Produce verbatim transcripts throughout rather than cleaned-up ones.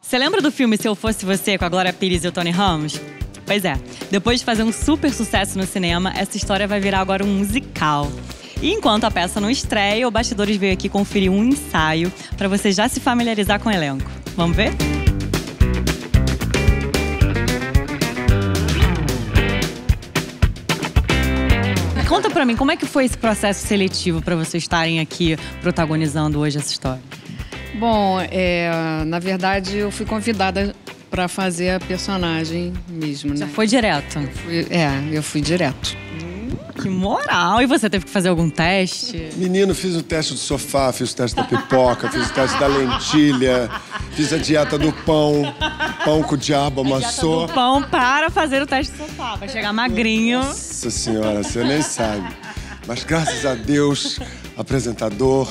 Você lembra do filme Se Eu Fosse Você, com a Glória Pires e o Tony Ramos? Pois é, depois de fazer um super sucesso no cinema, essa história vai virar agora um musical. E enquanto a peça não estreia, o Bastidores veio aqui conferir um ensaio para você já se familiarizar com o elenco. Vamos ver? Conta pra mim, como é que foi esse processo seletivo para vocês estarem aqui protagonizando hoje essa história? Bom, é, na verdade eu fui convidada para fazer a personagem mesmo, né? Já foi direto? Eu fui, é, eu fui direto. Hum, que moral! E você teve que fazer algum teste? Menino, fiz o teste do sofá, fiz o teste da pipoca, fiz o teste da lentilha, fiz a dieta do pão, pão que o diabo amassou. A dieta do pão para fazer o teste do sofá, vai chegar magrinho. Nossa senhora, você nem sabe. Mas graças a Deus, apresentador,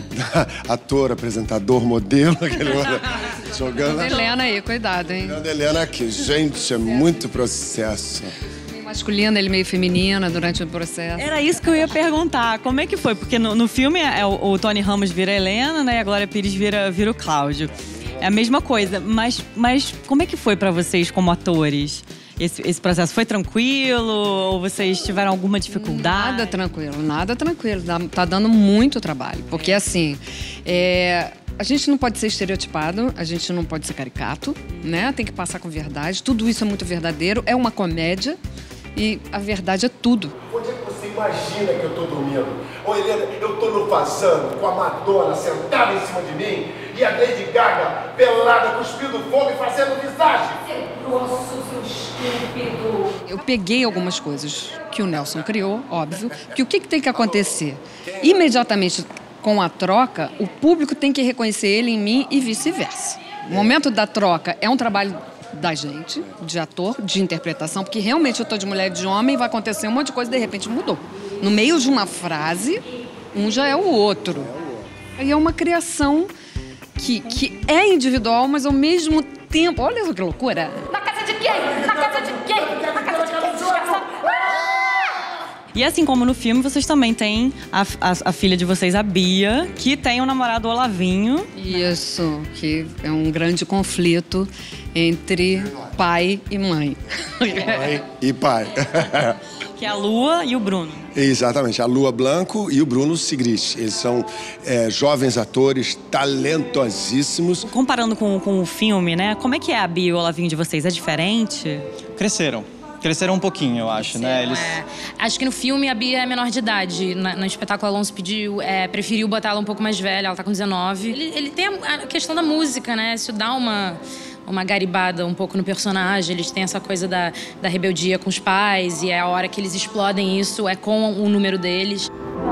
ator, apresentador, modelo, aquele outro, jogando. Helena aí, cuidado, hein? Olhando a Helena aqui. Gente, é muito processo. Meio masculina, ele meio feminina durante o processo. Era isso que eu ia perguntar. Como é que foi? Porque no, no filme é o, o Tony Ramos vira a Helena, né? E a Glória Pires vira, vira o Cláudio. É a mesma coisa. Mas, mas como é que foi pra vocês como atores? Esse, esse processo foi tranquilo? Ou vocês tiveram alguma dificuldade? Nada tranquilo, nada tranquilo. Tá dando muito trabalho. Porque, assim, é, a gente não pode ser estereotipado, a gente não pode ser caricato, né? Tem que passar com verdade. Tudo isso é muito verdadeiro. É uma comédia e a verdade é tudo. Onde é que você imagina que eu tô dormindo? Ô, Helena, eu tô no Fazano, com a Madonna sentada em cima de mim e a Lady Gaga pelada, cuspindo fogo e fazendo visagem. Seu grosso, seu estúpido. Eu peguei algumas coisas que o Nelson criou, óbvio, que o que, que tem que acontecer? Imediatamente com a troca, o público tem que reconhecer ele em mim e vice-versa. O momento da troca é um trabalho da gente, de ator, de interpretação, porque realmente eu tô de mulher e de homem, vai acontecer um monte de coisa e de repente mudou. No meio de uma frase, um já é o outro. Aí é uma criação que, que é individual, mas ao mesmo tempo... Olha que loucura! Na casa de quem? Na casa de quem? Na casa de quem? Desgraçado. E assim como no filme, vocês também têm a, a, a filha de vocês, a Bia, que tem o namorado Olavinho. Isso, que é um grande conflito entre pai e mãe. Mãe e pai. Que é a Lua e o Bruno. Exatamente, a Lua Blanco e o Bruno Sigrist. Eles são é, jovens atores talentosíssimos. Comparando com, com o filme, né? Como é que é a Bia e o Olavinho de vocês? É diferente? Cresceram. Cresceram um pouquinho, eu acho, né? Eles... É. Acho que no filme a Bia é menor de idade. Na, no espetáculo, a Alonso pediu, é, preferiu botar ela um pouco mais velha, ela tá com dezenove. Ele, ele tem a, a questão da música, né? Isso dá uma, uma garibada um pouco no personagem. Eles têm essa coisa da, da rebeldia com os pais, e é a hora que eles explodem isso, é com o número deles.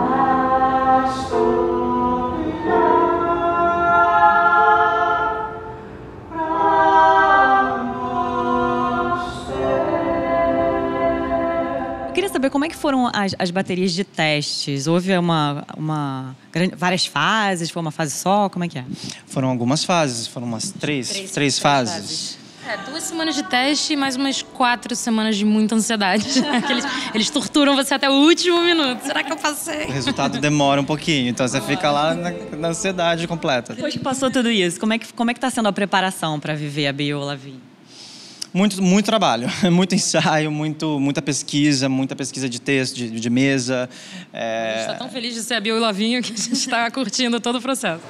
Eu queria saber como é que foram as, as baterias de testes. Houve uma, uma várias fases? Foi uma fase só? Como é que é? Foram algumas fases, foram umas três, três, três fases. fases. É, duas semanas de teste e mais umas quatro semanas de muita ansiedade. eles, eles torturam você até o último minuto. Será que eu passei? O resultado demora um pouquinho, então você fica lá na, na ansiedade completa. Depois que passou tudo isso, como é que como é que tá sendo a preparação para viver a Bia e o Olavinho? Muito, muito trabalho, muito ensaio, muito, muita pesquisa, muita pesquisa de texto, de, de mesa. É... A gente está tão feliz de ser a Bia e o Olavinho que a gente está curtindo todo o processo.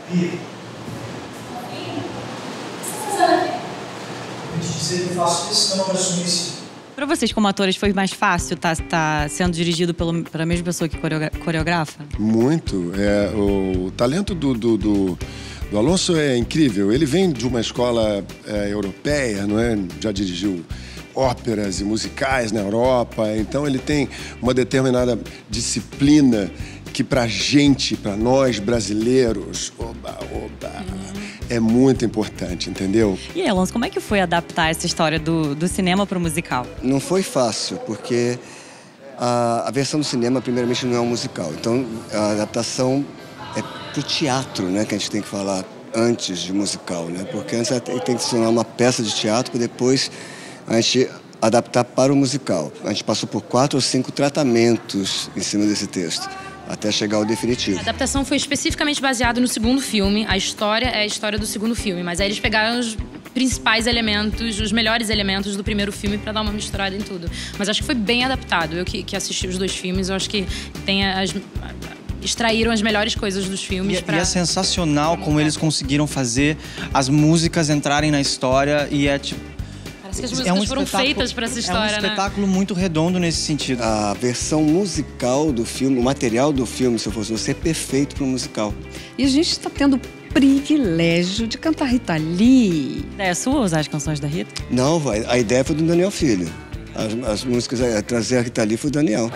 Para vocês, como atores, foi mais fácil estar tá, tá sendo dirigido pelo, pela mesma pessoa que coreografa? Muito. É, o, o talento do... do, do... O Alonso é incrível, ele vem de uma escola é, europeia, não é? Já dirigiu óperas e musicais na Europa, então ele tem uma determinada disciplina que pra gente, pra nós brasileiros, oba, oba, uhum. é muito importante, entendeu? E aí, Alonso, como é que foi adaptar essa história do, do cinema pro musical? Não foi fácil, porque a, a versão do cinema, primeiramente, não é um musical, então a adaptação é pro teatro, né, que a gente tem que falar antes de musical, né? Porque antes tem que se tornar uma peça de teatro para depois a gente adaptar para o musical. A gente passou por quatro ou cinco tratamentos em cima desse texto, até chegar ao definitivo. A adaptação foi especificamente baseada no segundo filme. A história é a história do segundo filme, mas aí eles pegaram os principais elementos, os melhores elementos do primeiro filme para dar uma misturada em tudo. Mas acho que foi bem adaptado. Eu que, que assisti os dois filmes, eu acho que tem as... extraíram as melhores coisas dos filmes. E, pra... e é sensacional como eles conseguiram fazer as músicas entrarem na história e é tipo... Parece que as músicas é um foram feitas para essa história, né? É um espetáculo né? muito redondo nesse sentido. A versão musical do filme, o material do filme, se eu fosse você, é perfeito para um musical. E a gente está tendo o privilégio de cantar Rita Lee. É sua usar as canções da Rita? Não, a ideia foi do Daniel Filho. As, as músicas, a trazer a Rita Lee foi do Daniel.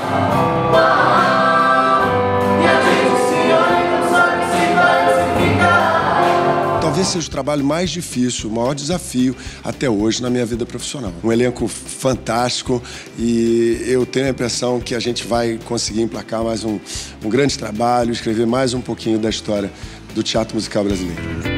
Talvez seja o trabalho mais difícil, o maior desafio até hoje na minha vida profissional. Um elenco fantástico e eu tenho a impressão que a gente vai conseguir emplacar mais um, um grande trabalho, escrever mais um pouquinho da história do teatro musical brasileiro.